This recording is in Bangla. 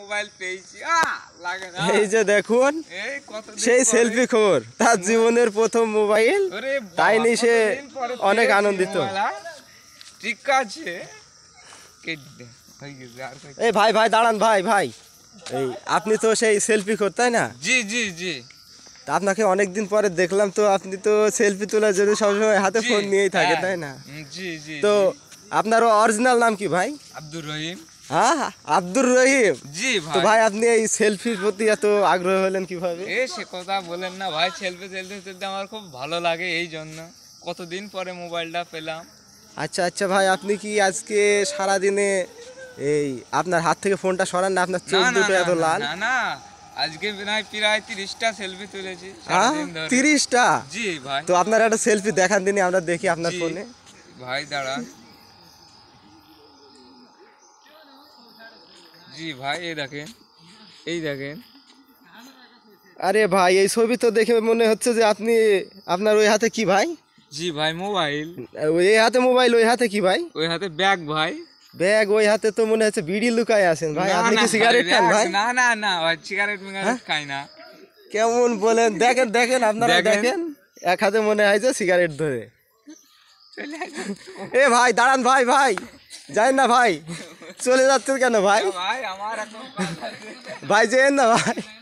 মোবাইল পেয়েছি লাগে না। এই যে দেখুন সেই সেলফি খোর, তার জীবনের প্রথম মোবাইল, তাই নিয়ে সে অনেক আনন্দিত। ঠিক আছে এই ভাই ভাই দাঁড়ান, ভাই ভাই এই আপনি তো সেই সেলফি খোর তাই না? জি জি জি। তা আপনাকে অনেকদিন পরে দেখলাম, তো আপনি তো সেলফি তোলার জন্য সবসময় হাতে ফোন নিয়েই থাকে তাই না? জি জি। তো আপনার অরিজিনাল নাম কি ভাই? আব্দুর রহিম। হ্যাঁ আব্দুর রহিম। জি ভাই। তো ভাই আপনি এই সেলফির প্রতি এত আগ্রহ হলেন কিভাবে? সে কথা বলেন না ভাই, সেলফি তুলতে আমার খুব ভালো লাগে, এই জন্য কতদিন পরে মোবাইলটা পেলাম। আচ্ছা আচ্ছা ভাই, আপনি কি আজকে সারাদিনে এই আপনার হাত থেকে ফোনটা সরান না? আপনার চোখ দুটো এত লাল। না না, আজকে প্রায় 30টা সেলফি তুলেছি। 30টা? জি ভাই। তো আপনার একটা সেলফি দেখান দিনই, আমরা দেখি আপনার ফোনে। ভাই দাঁড়ান। জি ভাই, এই দেখেন। আরে ভাই এই ছবি তো দেখে মনে হচ্ছে যে আপনি, আপনার ওই হাতে কি ভাই? জি ভাই, মোবাইল। ওই হাতে মোবাইল, ওই হাতে কি ভাই? ওই হাতে ব্যাগ ভাই। ব্যাগ, ওই হাতে তো মনে হচ্ছে বিড়ি লুকায় আছেন ভাই। আপনি কি সিগারেট খান ভাই? না না না ভাই, সিগারেট খাই না। কেমন বলেন? দেখেন দেখেন, আপনারা দেখেন, এক হাতে মনে হয় যে সিগারেট ধরে। এ ভাই দাঁড়ান, ভাই ভাই যাই না ভাই, চলে যাচ্ছেন কেন ভাই? ভাই আমার ভাই যেন না ভাই।